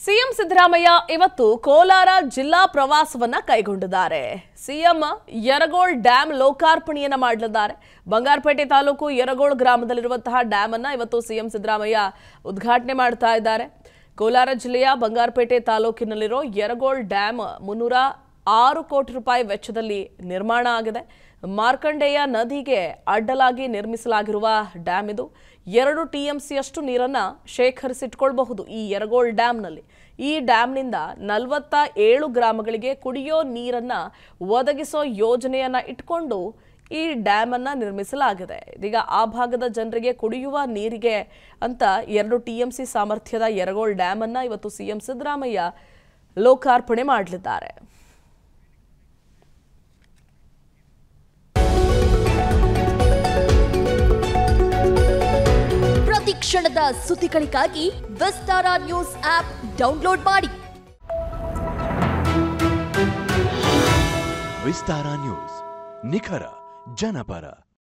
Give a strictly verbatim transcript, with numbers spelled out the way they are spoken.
CM Siddaramaiah ಇವತ್ತು ಕೋಲಾರ ಜಿಲ್ಲಾ ಪ್ರವಾಸವನ್ನ ಕೈಗೊಂಡಿದ್ದಾರೆ. ಸಿಎಂ ಯರಗೋಳ್ ಡ್ಯಾಂ ಲೋಕಾರ್ಪಣೆಯನ್ನ ಮಾಡಲಿದ್ದಾರೆ. ಬಂಗಾರಪೇಟೆ ತಾಲೂಕು ಯರಗೋಳ್ ಗ್ರಾಮದಲ್ಲಿರುವಂತಹ ಡ್ಯಾಮ್ ಅನ್ನ ಇವತ್ತು ಸಿಎಂ ಸಿದ್ದರಾಮಯ್ಯ ಉದ್ಘಾಟನೆ ಮಾಡ್ತಾ ಇದ್ದಾರೆ. ಕೋಲಾರ ಜಿಲ್ಲೆಯ ಬಂಗಾರಪೇಟೆ ತಾಲೂಕಿನಲ್ಲಿರೋ ಯರಗೋಳ್ ಡ್ಯಾಮ್ ಮುನ್ನೂರ ಆರು ಕೋಟಿ ರೂಪಾಯಿ ವೆಚ್ಚದಲ್ಲಿ ನಿರ್ಮಾಣ ಆಗಿದೆ. ಮಾರ್ಕಂಡೇಯ ನದಿಗೆ ಅಡ್ಡಲಾಗಿ ನಿರ್ಮಿಸಲಾಗಿರುವ ಡ್ಯಾಮ್ ಇದು. ಎರಡು ಟಿಎಂಸಿಯಷ್ಟು ನೀರನ್ನ ಶೇಖರಿಸಿಟ್ಕೊಳ್ಳಬಹುದು ಈ ಯರಗೋಳ್ ಡ್ಯಾಮ್ನಲ್ಲಿ. ಈ ಡ್ಯಾಮ್ನಿಂದ ನಲವತ್ತ ಏಳು ಗ್ರಾಮಗಳಿಗೆ ಕುಡಿಯೋ ನೀರನ್ನ ಒದಗಿಸೋ ಯೋಜನೆಯನ್ನ ಇಟ್ಕೊಂಡು ಈ ಡ್ಯಾಮ್ ಅನ್ನ ನಿರ್ಮಿಸಲಾಗಿದೆ. ಇದೀಗ ಆ ಭಾಗದ ಜನರಿಗೆ ಕುಡಿಯುವ ನೀರಿಗೆ ಅಂತ ಎರಡು ಟಿಎಂಸಿ ಸಾಮರ್ಥ್ಯದ ಯರಗೋಳ್ ಡ್ಯಾಮ್ ಅನ್ನ ಇವತ್ತು ಸಿಎಂ ಸಿದ್ದರಾಮಯ್ಯ ಲೋಕಾರ್ಪಣೆ ಮಾಡಲಿದ್ದಾರೆ. ಕ್ಷಣದ ಸುದ್ದಿಗಳಿಗಾಗಿ ವಿಸ್ತಾರ ನ್ಯೂಸ್ ಆಪ್ ಡೌನ್ಲೋಡ್ ಮಾಡಿ. ವಿಸ್ತಾರ ನ್ಯೂಸ್, ನಿಖರ ಜನಪರ.